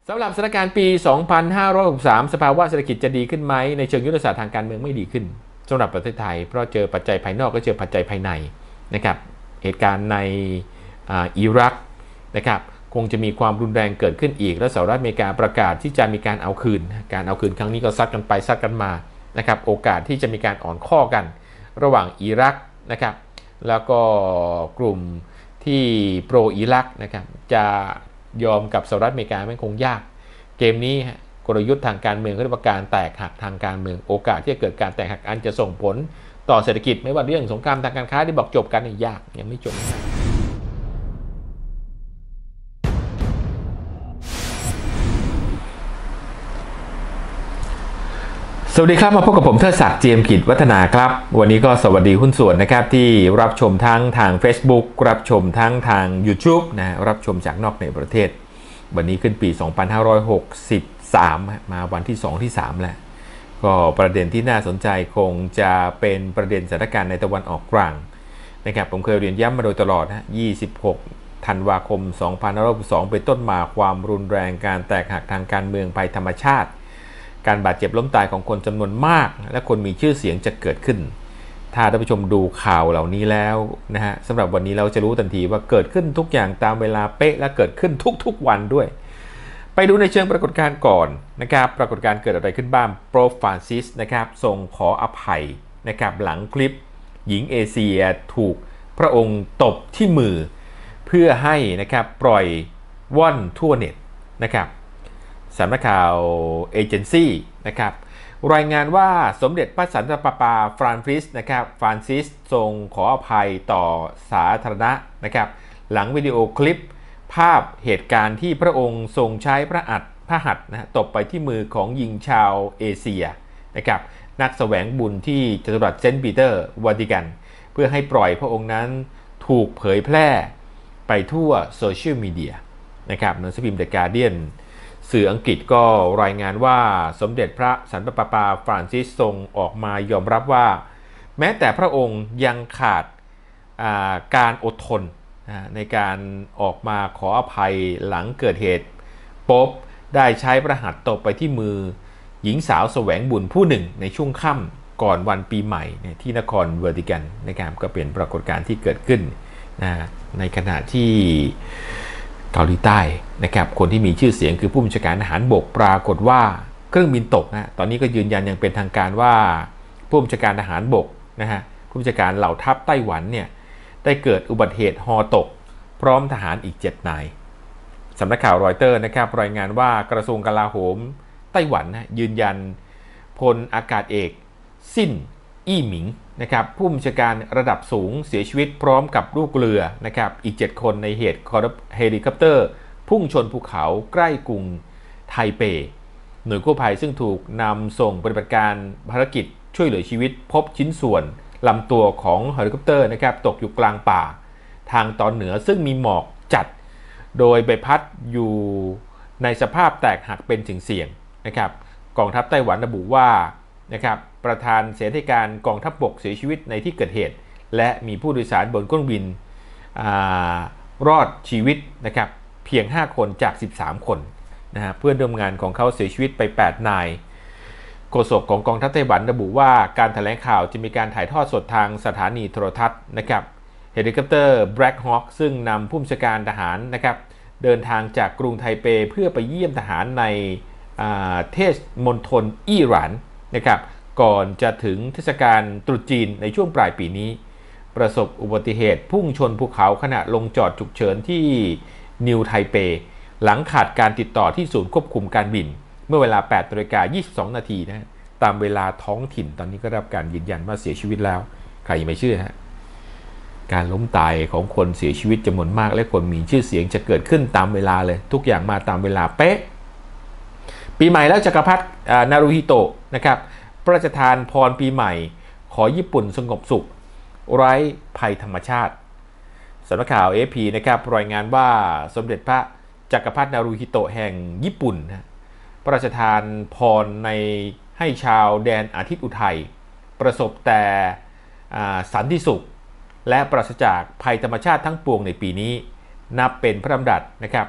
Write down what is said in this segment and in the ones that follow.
สำหรับสถานการณ์ปี 2563 สภาวะเศรษฐกิจจะดีขึ้นไหมในเชิงยุทธศาสตร์ทางการเมืองไม่ดีขึ้นสำหรับประเทศไทยเพราะเจอปัจจัยภายนอกก็เจอปัจจัยภายในนะครับเหตุการณ์ในอิรักนะครับคงจะมีความรุนแรงเกิดขึ้นอีกและสหรัฐอเมริกาประกาศที่จะมีการเอาคืนครั้งนี้ก็ซัดกันไปซัดกันมานะครับโอกาสที่จะมีการอ่อนข้อกันระหว่างอิรักนะครับแล้วก็กลุ่มที่โปรอิรักนะครับจะยอมกับสหรัฐอเมริกาไม่คงยากเกมนี้กลยุทธ์ทางการเมืองเขาเรียกว่าการแตกหักทางการเมืองโอกาสที่จะเกิดการแตกหักอันจะส่งผลต่อเศรษฐกิจไม่ว่าเรื่องสงครามทางการค้าที่บอกจบกันยากยังไม่จบสวัสดีครับมาพบกับผมเทิดศักดิ์ เจียมกิจวัฒนาครับวันนี้ก็สวัสดีหุ้นส่วนนะครับที่รับชมทั้งทาง Facebook รับชมทั้งทาง YouTube นะรับชมจากนอกในประเทศวันนี้ขึ้นปี 2563 มาวันที่ 2 ที่ 3 แล้วก็ประเด็นที่น่าสนใจคงจะเป็นประเด็นสถานการณ์ในตะวันออกกลางนะครับผมเคยเรียนย้ำมาโดยตลอด26 ธันวาคม 2562 เป็นต้นมาความรุนแรงการแตกหักทางการเมืองภัยธรรมชาติการบาดเจ็บล้มตายของคนจำนวนมากและคนมีชื่อเสียงจะเกิดขึ้นถ้าท่านผู้ชมดูข่าวเหล่านี้แล้วนะฮะสำหรับวันนี้เราจะรู้ทันทีว่าเกิดขึ้นทุกอย่างตามเวลาเป๊ะและเกิดขึ้นทุกๆวันด้วยไปดูในเชิงปรากฏการณ์ก่อนนะครับปรากฏการณ์เกิดอะไรขึ้นบ้างโปรฟรานซิสนะครับทรงขออภัยนะครับหลังคลิปหญิงเอเชียถูกพระองค์ตบที่มือเพื่อให้นะครับปล่อยว่อนทั่วเน็ตนะครับสำนักข่าวเอเจนซี่นะครับรายงานว่าสมเด็จพระสันตะปาปาฟรานซิสนะครับฟรานซิสทรงขออภัยต่อสาธารณะนะครับหลังวิดีโอคลิปภาพเหตุการณ์ที่พระองค์ทรงใช้พระหัตถ์นะตบไปที่มือของหญิงชาวเอเชียนะครับนักแสวงบุญที่จัตุรัสเซนต์ปีเตอร์วาติกันเพื่อให้ปล่อยพระองค์นั้นถูกเผยแพร่ไปทั่วโซเชียลมีเดียนะครับหนังสือพิมพ์ The Guardianสื่ออังกฤษก็รายงานว่าสมเด็จพระสันตะปาปาฟรานซิสทรงออกมายอมรับว่าแม้แต่พระองค์ยังขาดการอดทนในการออกมาขออภัยหลังเกิดเหตุโป๊ปได้ใช้พระหัตถ์ตบไปที่มือหญิงสาวแสวงบุญผู้หนึ่งในช่วงค่ำก่อนวันปีใหม่ที่นครวาติกันนะครับก็เป็นปรากฏการณ์ที่เกิดขึ้นในขณะที่เกาหลีใต้นะครับคนที่มีชื่อเสียงคือผู้บัญชาการทหารบกปรากฏว่าเครื่องบินตกตอนนี้ก็ยืนยันอย่างเป็นทางการว่าผู้บัญชาการทหารบกผู้บัญชาการเหล่าทัพไต้หวันเนี่ยได้เกิดอุบัติเหตุฮอตกพร้อมทหารอีก7 นายสำนักข่าวรอยเตอร์นะครับรายงานว่ากระทรวงกลาโหมไต้หวันยืนยันพลอากาศเอกซิ่นอี้หมิงนะครับผู้บัญชาการระดับสูงเสียชีวิตพร้อมกับลูกเรือนะครับอีก7 คนในเหตุเฮลิคอปเตอร์พุ่งชนภูเขาใกล้กรุงไทเปหน่วยกู้ภัยซึ่งถูกนำส่งปฏิบัติการภารกิจช่วยเหลือชีวิตพบชิ้นส่วนลำตัวของเฮลิคอปเตอร์นะครับตกอยู่กลางป่าทางตอนเหนือซึ่งมีหมอกจัดโดยใบพัดอยู่ในสภาพแตกหักเป็นเสี่ยงนะครับกองทัพไต้หวันระบุว่านะครับประธานเสนาธิการกองทัพบกเสียชีวิตในที่เกิดเหตุและมีผู้โดยสารบนเครื่องบินรอดชีวิตนะครับเพียง5 คนจาก13 คนเพื่อนร่วมงานของเขาเสียชีวิตไป8 นายโฆษกของกองทัพไต้หวันระบุว่าการแถลงข่าวจะมีการถ่ายทอดสดทางสถานีโทรทัศน์นะครับเฮลิคอปเตอร์ Black Hawk ซึ่งนำผู้บัญชาการทหารนะครับเดินทางจากกรุงไทเปเพื่อไปเยี่ยมทหารในเทศมณฑลอิหร่านนะครับก่อนจะถึงเทศกาลตรุษจีนในช่วงปลายปีนี้ประสบอุบัติเหตุพุ่งชนภูเขาขณะลงจอดฉุกเฉินที่นิวไทเปหลังขาดการติดต่อที่ศูนย์ควบคุมการบินเมื่อเวลา 8:22 นาทีตามเวลาท้องถิ่นตอนนี้ก็ได้รับการยืนยันว่าเสียชีวิตแล้วใครไม่เชื่อการล้มตายของคนเสียชีวิตจำนวนมากและคนมีชื่อเสียงจะเกิดขึ้นตามเวลาเลยทุกอย่างมาตามเวลาเป๊ะปีใหม่แล้วจักรพรรดินารูฮิโตะนะครับพระราชทานพรปีใหม่ขอญี่ปุ่นสงบสุขไร้ภัยธรรมชาติสำนักข่าว AFP นะครับรายงานว่าสมเด็จพระจักรพรรดินารูฮิโตะแห่งญี่ปุ่นพระราชทานพรให้ชาวแดนอาทิตย์อุทัยประสบแต่สันติสุขและปราศจากภัยธรรมชาติทั้งปวงในปีนี้นับเป็นพระดำรัสนะครับ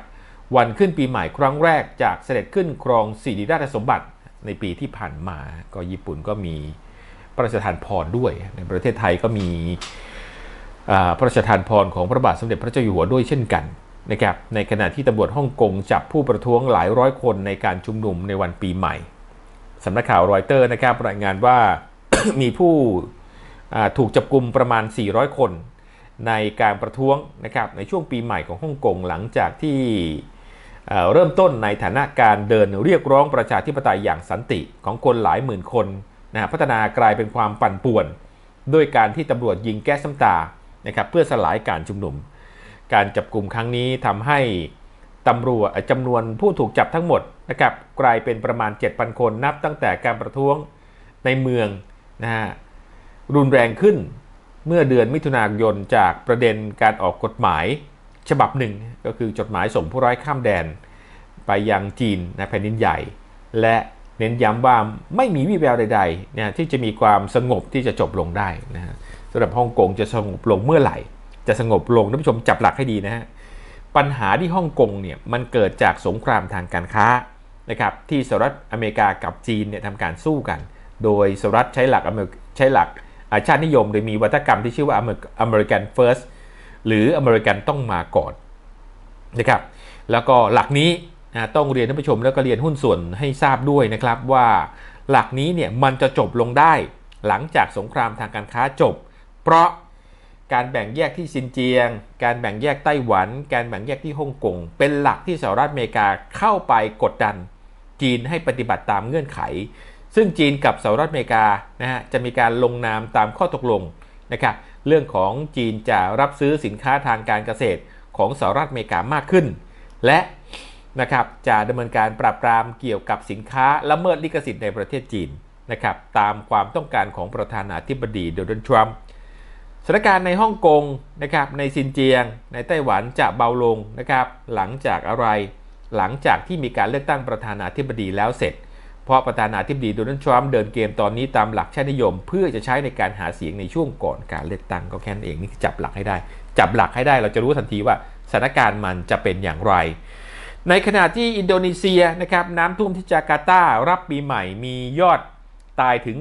วันขึ้นปีใหม่ครั้งแรกจากเสด็จขึ้นครองสิริราชสมบัติในปีที่ผ่านมาก็ญี่ปุ่นก็มีพระราชทานพรด้วยในประเทศไทยก็มีพระราชทานพรของพระบาทสมเด็จพระเจ้าอยู่หัวด้วยเช่นกันนะครับในขณะที่ตำรวจฮ่องกงจับผู้ประท้วงหลายร้อยคนในการชุมนุมในวันปีใหม่สำนักข่าวรอยเตอร์นะครับรายงานว่า มีผู้ถูกจับกุมประมาณ400คนในการประท้วงนะครับในช่วงปีใหม่ของฮ่องกงหลังจากที่เริ่มต้นในฐานะการเดินเรียกร้องประชาธิปไตยอย่างสันติของคนหลายหมื่นคนพัฒนากลายเป็นความปั่นป่วนด้วยการที่ตำรวจยิงแก๊สน้ำตานะครับเพื่อสลายการชุมนุมการจับกุมครั้งนี้ทำให้ตำรวจจำนวนผู้ถูกจับทั้งหมดนะครับกลายเป็นประมาณ 7,000 คนนับตั้งแต่การประท้วงในเมืองรุนแรงขึ้นเมื่อเดือนมิถุนายนจากประเด็นการออกกฎหมายฉบับหนึ่งก็คือจดหมายส่งผู้ร้ายข้ามแดนไปยังจีนแผ่นดินใหญ่และเน้นย้ำว่าไม่มีวี่แววใดๆที่จะมีความสงบที่จะจบลงได้นะฮะสำหรับฮ่องกงจะสงบลงเมื่อไหร่จะสงบลงท่านผู้ชมจับหลักให้ดีนะฮะปัญหาที่ฮ่องกงเนี่ยมันเกิดจากสงครามทางการค้านะครับที่สหรัฐอเมริกากับจีนเนี่ยทำการสู้กันโดยสหรัฐใช้หลักชาตินิยมโดยมีวัฒกรรมที่ชื่อว่า American First หรืออเมริกันต้องมาก่อนนะครับแล้วก็หลักนี้ต้องเรียนท่านผู้ชมแล้วก็เรียนหุ้นส่วนให้ทราบด้วยนะครับว่าหลักนี้เนี่ยมันจะจบลงได้หลังจากสงครามทางการค้าจบเพราะการแบ่งแยกที่ซินเจียงการแบ่งแยกไต้หวันการแบ่งแยกที่ฮ่องกงเป็นหลักที่สหรัฐอเมริกาเข้าไปกดดันจีนให้ปฏิบัติตามเงื่อนไขซึ่งจีนกับสหรัฐอเมริกาจะมีการลงนามตามข้อตกลงนะครับเรื่องของจีนจะรับซื้อสินค้าทางการเกษตรของสหรัฐอเมริกามากขึ้นและนะครับจะดำเนินการปราบปรามเกี่ยวกับสินค้าละเมิดลิขสิทธิ์ในประเทศจีนนะครับตามความต้องการของประธานาธิบดีโดนัลด์ทรัมป์สถานการณ์ในฮ่องกงนะครับในซินเจียงในไต้หวันจะเบาลงนะครับหลังจากที่มีการเลือกตั้งประธานาธิบดีแล้วเสร็จเพราะประธานาธิบดีโดนัลด์ทรัมป์เดินเกมตอนนี้ตามหลักชาตินิยมเพื่อจะใช้ในการหาเสียงในช่วงก่อนการเลือกตั้งก็แค่นั้นเองนี่จับหลักให้ได้เราจะรู้ทันทีว่าสถานการณ์มันจะเป็นอย่างไรในขณะที่อินโดนีเซียนะครับน้ำท่วมที่จาการ์ตารับปีใหม่มียอดตายถึง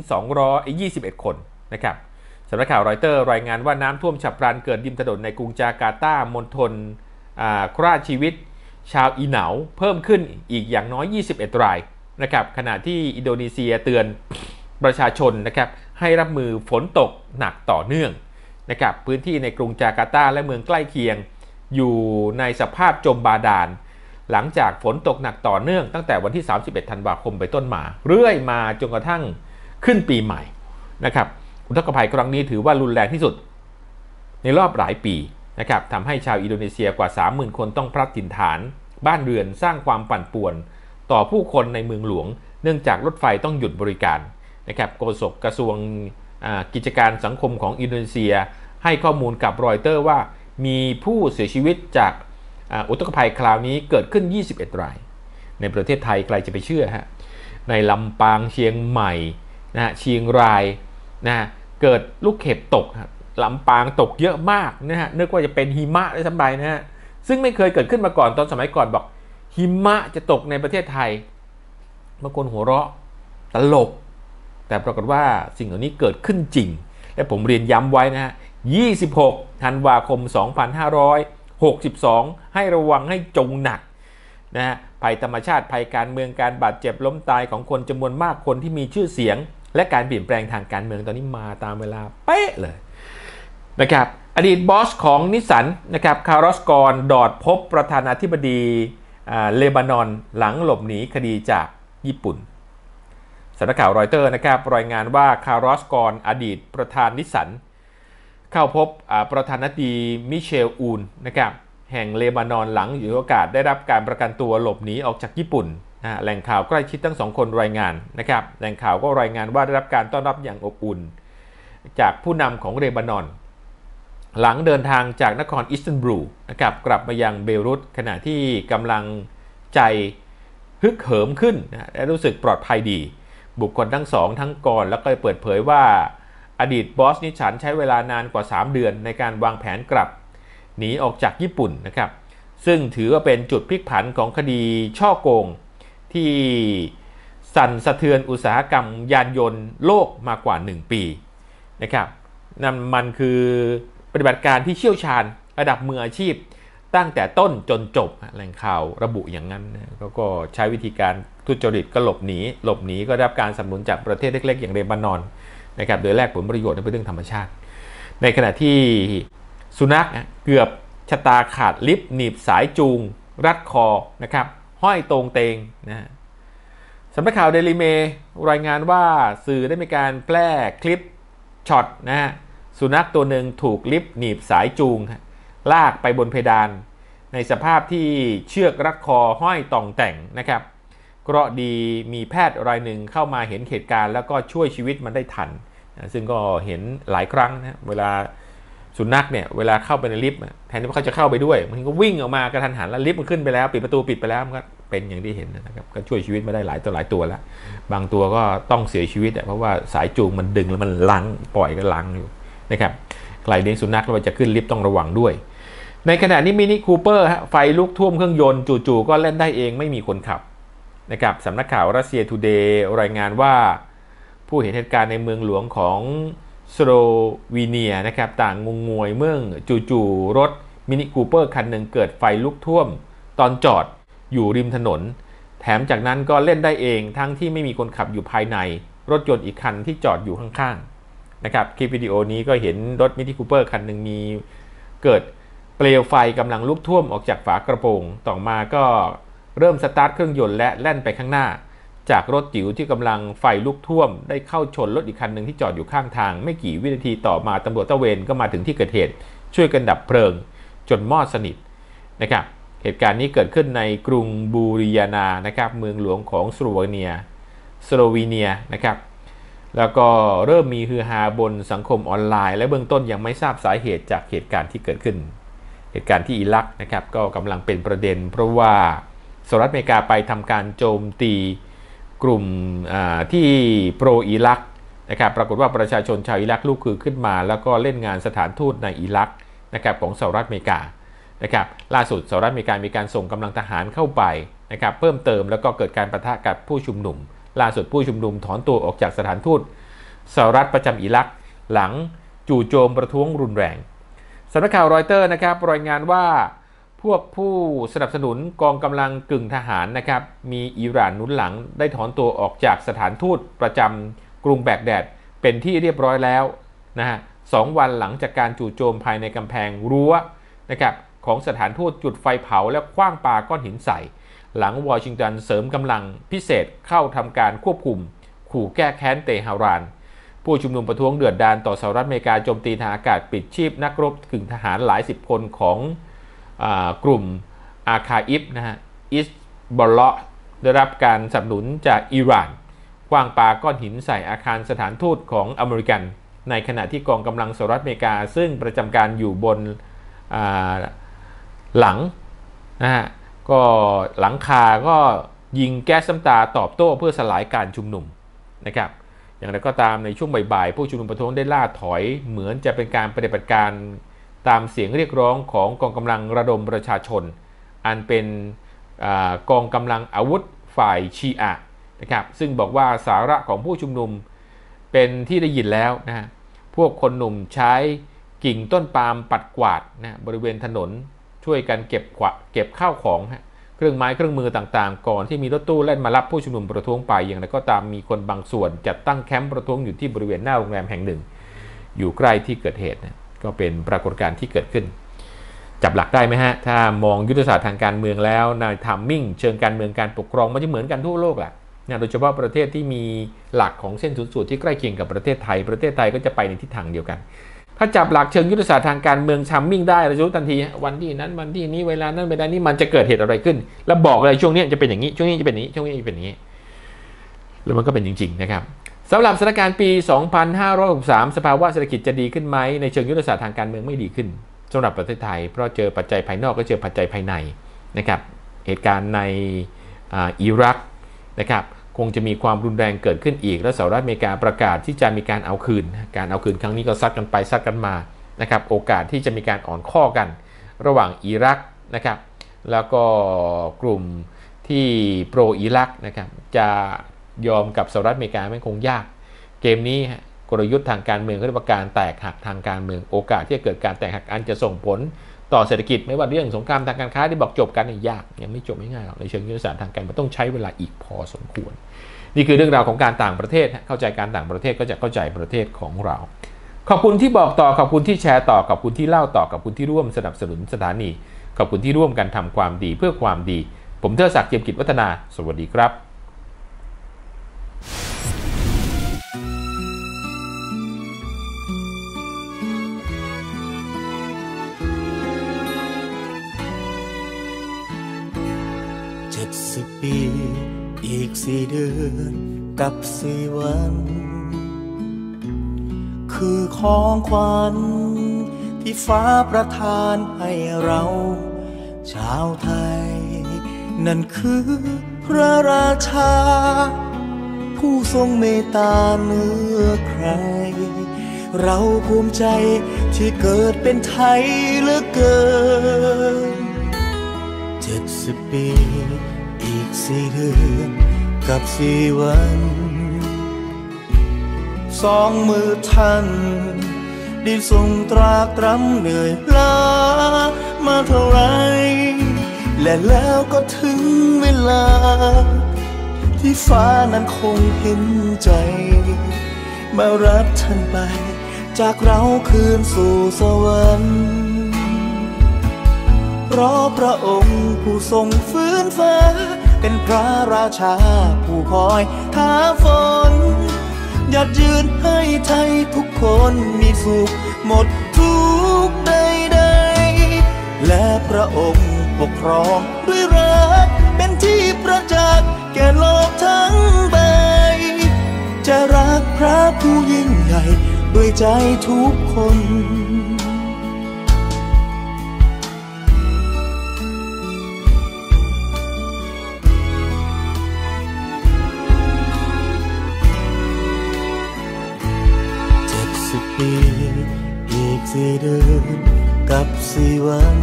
221คนนะครับสำนักข่าวรอยเตอร์รายงานว่าน้ำท่วมฉับพลันเกิดริมถนนในกรุงจาการ์ตามณฑลฆ่าชีวิตชาวอีเหนาเพิ่มขึ้นอีกอย่างน้อย21รายนะครับขณะที่อินโดนีเซียเตือนประชาชนนะครับให้รับมือฝนตกหนักต่อเนื่องนะครับพื้นที่ในกรุงจาการ์ตาและเมืองใกล้เคียงอยู่ในสภาพจมบาดาลหลังจากฝนตกหนักต่อเนื่องตั้งแต่วันที่31ธันวาคมไปต้นมาเรื่อยมาจนกระทั่งขึ้นปีใหม่นะครับอุทกภัยครั้งนี้ถือว่ารุนแรงที่สุดในรอบหลายปีนะครับทำให้ชาวอินโดนีเซียกว่า 30,000 คนต้องพลัดถิ่นฐานบ้านเรือนสร้างความปั่นป่วนต่อผู้คนในเมืองหลวงเนื่องจากรถไฟต้องหยุดบริการนะครับโฆษกกระทรวงกิจการสังคมของอินโดนีเซียให้ข้อมูลกับรอยเตอร์ว่ามีผู้เสียชีวิตจากอุทกภัยคราวนี้เกิดขึ้น21รายในประเทศไทยใครจะไปเชื่อฮะในลำปางเชียงใหม่เชียงรายเกิดลูกเห็บตกลำปางตกเยอะมากนึกว่าจะเป็นหิมะได้สบายซึ่งไม่เคยเกิดขึ้นมาก่อนตอนสมัยก่อนบอกหิมะจะตกในประเทศไทยบางคนหัวเราะตลกแต่ปรากฏว่าสิ่งเหล่านี้เกิดขึ้นจริงและผมเรียนย้ำไว้26ธันวาคม2562ให้ระวังให้จงหนักภัยธรรมชาติภัยการเมืองการบาดเจ็บล้มตายของคนจำนวนมากคนที่มีชื่อเสียงและการเปลี่ยนแปลงทางการเมืองตอนนี้มาตามเวลาเป๊ะเลยนะครับอดีตบอสของนิสสันนะครับคาร์ลอสกอนดอดพบประธานาธิบดีเลบานอนหลังหลบหนีคดีจากญี่ปุ่นสำนักข่าวรอยเตอร์นะครับรายงานว่าคาร์ลอสกอนอดีตประธานนิสสันเข้าพบประธานาธิบดีมิเชลอูนนะครับแห่งเลบานอนหลังอยู่โอกาสได้รับการประกันตัวหลบหนีออกจากญี่ปุ่นแหล่งข่าวใกล้ชิดทั้งสองคนรายงานนะครับแหล่งข่าวก็รายงานว่าได้รับการต้อนรับอย่างอบอุ่นจากผู้นำของเลบานอนหลังเดินทางจากนครอิสตันบูลนะครับกลับมายังเบรุตขณะที่กำลังใจฮึกเหิมขึ้นและรู้สึกปลอดภัยดีบุคคลทั้งสองทั้งก่อนแล้วก็เปิดเผยว่าอดีตบอสนิสสันใช้เวลานานกว่า3 เดือนในการวางแผนกลับหนีออกจากญี่ปุ่นนะครับซึ่งถือว่าเป็นจุดพลิกผันของคดีช่อโกงที่สั่นสะเทือนอุตสาหกรรมยานยนต์โลกมากว่า1 ปีนะครับนั่นมันคือปฏิบัติการที่เชี่ยวชาญระดับมืออาชีพตั้งแต่ต้นจนจบแหล่งข่าวระบุอย่างนั้นก็ใช้วิธีการทุจริตก็หลบหนีก็ได้รับการสนับสนุนจากประเทศเล็กๆอย่างเลบานอนนะครับโดยแลกผลประโยชน์เป็นเรื่องธรรมชาติในขณะที่สุนัขเกือบชะตาขาดลิฟต์หนีบสายจูงรัดคอนะครับห้อยตรงเตงนะสำนักข่าวเดลิเมรายงานว่าสื่อได้มีการแพร่คลิปช็อตนะฮะสุนัขตัวหนึ่งถูกลิฟต์หนีบสายจูงลากไปบนเพดานในสภาพที่เชือกรัดคอห้อยต่องแต่งนะครับเคราะห์ดีมีแพทย์รายหนึ่งเข้ามาเห็นเหตุการณ์แล้วก็ช่วยชีวิตมันได้ทันซึ่งก็เห็นหลายครั้งนะเวลาสุนัขเนี่ยเวลาเข้าไปในลิฟต์แทนที่เขาจะเข้าไปด้วยมันก็วิ่งออกมากระทันหันแล้วลิฟต์มันขึ้นไปแล้วปิดประตูปิดไปแล้วมันก็เป็นอย่างที่เห็นนะครับก็ช่วยชีวิตมาได้หลายตัวแล้วบางตัวก็ต้องเสียชีวิตเพราะว่าสายจูงมันดึงแล้วมันลังปล่อยก็ลังอยู่นะครับใครเลี้ยงสุนัขแล้วจะขึ้นลิฟต์ต้องระวังด้วยในขณะนี้มินิคูเปอร์ไฟลุกท่วมเครื่องยนต์จู่ๆก็เล่นได้เองไม่มีคนขับนะครับสำนักข่าวรัสเซียทูเดย์รายงานว่าผู้เห็นเหตุการณ์ในเมืองหลวงของสโลวีเนียนะครับต่างงงงวยเมื่อจู่ๆรถมินิคูเปอร์คันหนึ่งเกิดไฟลุกท่วมตอนจอดอยู่ริมถนนแถมจากนั้นก็เล่นได้เองทั้งที่ไม่มีคนขับอยู่ภายในรถยนต์อีกคันที่จอดอยู่ข้างๆนะครับคลิปวิดีโอนี้ก็เห็นรถมินิคูเปอร์คันหนึ่งมีเกิดเปลวไฟกำลังลุกท่วมออกจากฝากระโปรงต่อมาก็เริ่มสตาร์ทเครื่องยนต์และแล่นไปข้างหน้าจากรถจิ๋วที่กำลังไฟลุกท่วมได้เข้าชนรถอีกคันหนึ่งที่จอดอยู่ข้างทางไม่กี่วินาทีต่อมาตำรวจตระเวนก็มาถึงที่เกิดเหตุช่วยกันดับเพลิงจนมอดสนิทนะครับเหตุการณ์นี้เกิดขึ้นในกรุงบูริยานานะครับเมืองหลวงของสโลวีเนียนะครับแล้วก็เริ่มมีฮือฮาบนสังคมออนไลน์และเบื้องต้นยังไม่ทราบสาเหตุจากเหตุการณ์ที่เกิดขึ้นเหตุการณ์ที่อิรักนะครับก็กำลังเป็นประเด็นเพราะว่าสหรัฐอเมริกาไปทำการโจมตีกลุ่มที่โปรอิรักนะครับปรากฏว่าประชาชนชาวอิรักลุกคือขึ้นมาแล้วก็เล่นงานสถานทูตในอิรักนะครับของสหรัฐอเมริกานะครับล่าสุดสหรัฐอเมริกามีการส่งกำลังทหารเข้าไปนะครับเพิ่มเติมแล้วก็เกิดการปะทะกับผู้ชุมนุมล่าสุดผู้ชุมนุมถอนตัวออกจากสถานทูตสหรัฐประจำอิรักหลังจู่โจมประท้วงรุนแรงสำนักข่าวรอยเตอร์นะครับรายงานว่าพวกผู้สนับสนุนกองกำลังกึ่งทหารนะครับมีอิหร่านหนุนหลังได้ถอนตัวออกจากสถานทูตประจำกรุงแบกแดดเป็นที่เรียบร้อยแล้วนะฮะ2 วันหลังจากการจู่โจมภายในกำแพงรั้วนะครับของสถานทูตจุดไฟเผาและขว้างปาก้อนหินใส่หลังวอชิงตันเสริมกำลังพิเศษเข้าทำการควบคุมขู่แก้แค้นเตหะรานผู้ชุมนุมประท้วงเดือดดาลต่อสหรัฐอเมริกาโจมตีทางอากาศปิดชีพนักรบกึ่งทหารหลาย10 คนของกลุ่มอาคาอิฟนะฮะอิสบอลเลาะได้รับการสนับสนุนจากอิหร่านขว้างปาก้อนหินใส่อาคารสถานทูตของอเมริกันในขณะที่กองกำลังสหรัฐอเมริกาซึ่งประจำการอยู่บนหลังนะฮะก็หลังคาก็ยิงแก๊สน้ำตาตอบโต้เพื่อสลายการชุมนุมนะครับอย่างไรก็ตามในช่วงบ่ายๆผู้ชุมนุมประท้วงได้ล่าถอยเหมือนจะเป็นการปฏิบัติการตามเสียงเรียกร้องของกองกำลังระดมประชาชนอันเป็นกองกำลังอาวุธฝ่ายชีอะนะครับซึ่งบอกว่าสาระของผู้ชุมนุมเป็นที่ได้ยินแล้วนะฮะพวกคนหนุ่มใช้กิ่งต้นปาล์มปัดกวาดนะบริเวณถนนช่วยกันเก็บข้าวของเครื่องไม้เครื่องมือต่างๆก่อนที่มีรถตู้แล่นมารับผู้ชุมนุมประท้วงไปอย่างไรก็ตามมีคนบางส่วนจัดตั้งแคมป์ประท้วงอยู่ที่บริเวณหน้าโรงแรมแห่งหนึ่งอยู่ใกล้ที่เกิดเหตุนะก็เป็นปรากฏการณ์ที่เกิดขึ้นจับหลักได้ไหมฮะถ้ามองยุทธศาสตร์ทางการเมืองแล้วในทัมมิ่งเชิงการเมืองการปกครองมันจะเหมือนกันทั่วโลกแหละโดยเฉพาะประเทศที่มีหลักของเส้นศูนย์สูตรที่ใกล้เคียงกับประเทศไทยก็จะไปในทิศทางเดียวกันถ้าจับหลักเชิงยุทธศาสตร์ทางการเมืองทัมมิ่งได้เราจะรู้ทันทีวันที่นั้นวันที่นี้เวลานั้นเวลานี้มันจะเกิดเหตุอะไรขึ้นแล้วบอกเลยช่วงนี้จะเป็นอย่างนี้ช่วงนี้จะเป็นอย่างนี้ช่วงนี้จะเป็นอย่างนี้แล้วมันก็เป็นจริงๆนะครับสำหรับสถานการณ์ปี 2563 สภาวะเศรษฐกิจจะดีขึ้นไหมในเชิงยุทธศาสตร์ทางการเมืองไม่ดีขึ้นสำหรับประเทศไทยเพราะเจอปัจจัยภายนอกก็เจอปัจจัยภายในนะครับเหตุการณ์ในอิรักนะครับคงจะมีความรุนแรงเกิดขึ้นอีกและสหรัฐอเมริกาประกาศที่จะมีการเอาคืนครั้งนี้ก็ซัดกันไปซัดกันมานะครับโอกาสที่จะมีการอ่อนข้อกันระหว่างอิรักนะครับแล้วก็กลุ่มที่โปรอิรักนะครับจะยอมกับสหรัฐอเมริกาไม่คงยากเกมนี้กลยุทธ์ทางการเมืองก็เรียกว่าการแตกหักทางการเมืองโอกาสที่จะเกิดการแตกหักอันจะส่งผลต่อเศรษฐกิจไม่ว่าเรื่องสงครามทางการค้าที่บอกจบกันยากยังไม่จบไม่ง่ายหรอกในเชิงยุทธศาสตร์ทางการมันต้องใช้เวลาอีกพอสมควรนี่คือเรื่องราวของการต่างประเทศเข้าใจการต่างประเทศก็จะเข้าใจประเทศของเราขอบคุณที่บอกต่อขอบคุณที่แชร์ต่อขอบคุณที่เล่าต่อขอบคุณที่ร่วมสนับสนุนสถานีขอบคุณที่ร่วมกันทำความดีเพื่อความดีผมเทิดศักดิ์ เจียมกิจวัฒนาสวัสดีครับ 70 ปีอีก4 เดือนกับ4 วันคือของขวัญที่ฟ้าประทานให้เราชาวไทยนั่นคือพระราชาผู้ทรงเมตตาเหนือใครเราภูมิใจที่เกิดเป็นไทยเหลือเกิน70 ปีอีก4 เดือนกับ4 วัน2 มือท่านได้ทรงตรากตรำเหนื่อยล้ามาเท่าไรและแล้วก็ถึงเวลาที่ฟ้านั้นคงเห็นใจมารับท่านไปจากเราคืนสู่สวรรค์เพราะพระองค์ผู้ทรงฟื้นฟ้าเป็นพระราชาผู้คอยท้าฝนหยัดยืนให้ไทยทุกคนมีสุขหมดทุกข์ใดๆและพระองค์ปกครองด้วยรักเป็นที่ประจักษ์แก่โลกทั้งใบจะรักพระผู้ยิ่งใหญ่ด้วยใจทุกคนปีอีก4 เดือนกับ4 วัน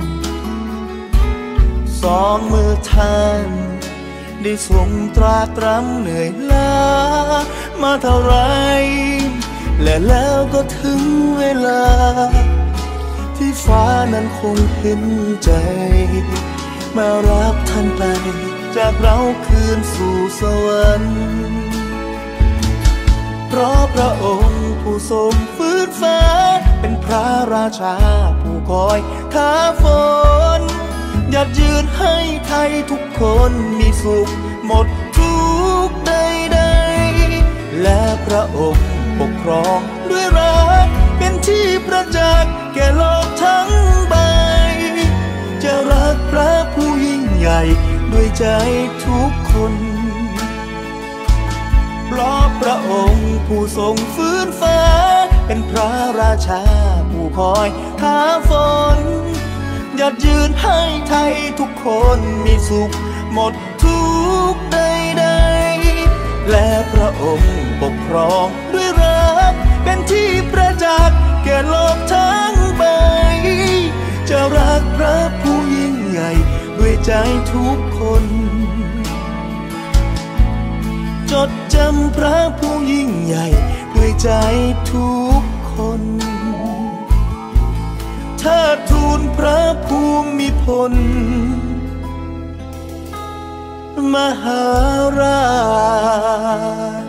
2 มือท่านได้ทรงตรากตรำเหนื่อยล้ามาเท่าไรและแล้วก็ถึงเวลาที่ฟ้านั้นคงเห็นใจมารับท่านไปจากเราคืนสู่สวรรค์เพราะพระองค์ผู้ทรงฟื้นฟ้าเป็นพระราชาผู้คอยท้าฝนหยัดยืนให้ไทยทุกคนมีสุขหมดทุกข์ใดๆและพระองค์ปกครองด้วยรักเป็นที่ประจักษ์แก่โลกทั้งใบจะรักพระผู้ยิ่งใหญ่ด้วยใจทุกคนเพราะพระองค์ผู้ทรงฟื้นฟ้าเป็นพระราชาผู้คอยท้าฝนหยัดยืนให้ไทยทุกคนมีสุขหมดทุกข์ใดๆและพระองค์ปกครองด้วยรักเป็นที่ประจักษ์แก่โลกทั้งใบจะรักพระผู้ยิ่งใหญ่ด้วยใจทุกคนจดจำพระผู้ยิ่งใหญ่ด้วยใจทุกคนเทิดทูนพระภูมิพลมหาราช